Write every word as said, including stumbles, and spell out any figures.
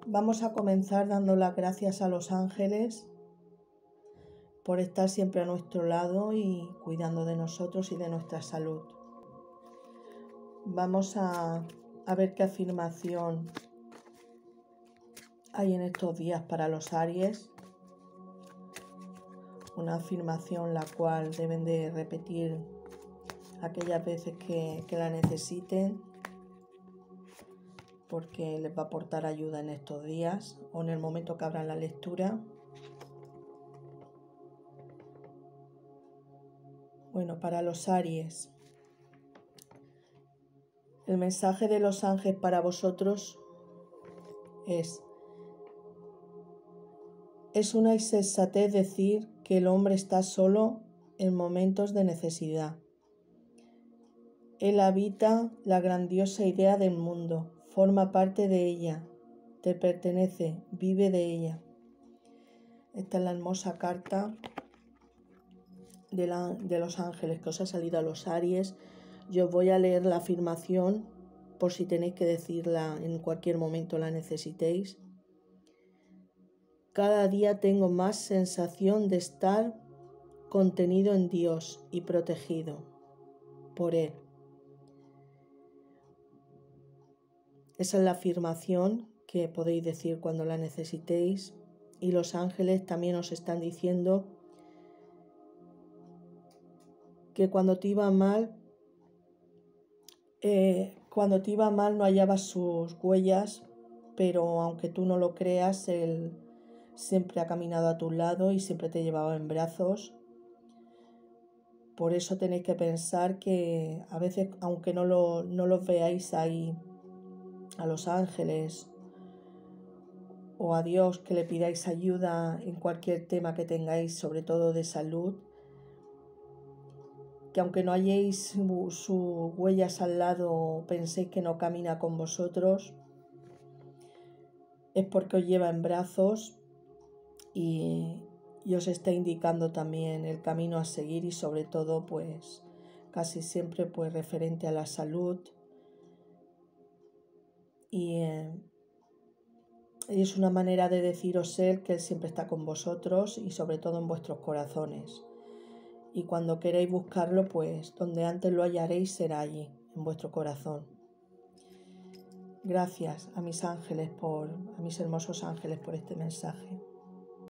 Vamos a comenzar dando las gracias a los ángeles por estar siempre a nuestro lado y cuidando de nosotros y de nuestra salud. Vamos a, a ver qué afirmación hay en estos días para los Aries. Una afirmación la cual deben de repetir aquellas veces que, que la necesiten, porque les va a aportar ayuda en estos días o en el momento que abran la lectura. Bueno, para los Aries, el mensaje de los ángeles para vosotros es: es una insensatez decir que el hombre está solo en momentos de necesidad. Él habita la grandiosa idea del mundo, forma parte de ella, te pertenece, vive de ella. Esta es la hermosa carta de, la, de los ángeles que os ha salido a los Aries. Yo os voy a leer la afirmación por si tenéis que decirla en cualquier momento la necesitéis. Cada día tengo más sensación de estar contenido en Dios y protegido por Él. Esa es la afirmación que podéis decir cuando la necesitéis, y los ángeles también os están diciendo que cuando te iba mal, eh, cuando te iba mal no hallabas sus huellas, pero aunque tú no lo creas, Él siempre ha caminado a tu lado y siempre te llevaba en brazos. Por eso tenéis que pensar que a veces, aunque no, lo, no los veáis ahí, a los ángeles o a Dios, que le pidáis ayuda en cualquier tema que tengáis, sobre todo de salud, que aunque no halléis sus huellas al lado, penséis que no camina con vosotros, es porque os lleva en brazos y, y os está indicando también el camino a seguir, y sobre todo pues casi siempre pues referente a la salud, y eh, es una manera de deciros Él que Él siempre está con vosotros y sobre todo en vuestros corazones. Y cuando queréis buscarlo, pues donde antes lo hallaréis será allí, en vuestro corazón. Gracias a mis ángeles, por, a mis hermosos ángeles por este mensaje.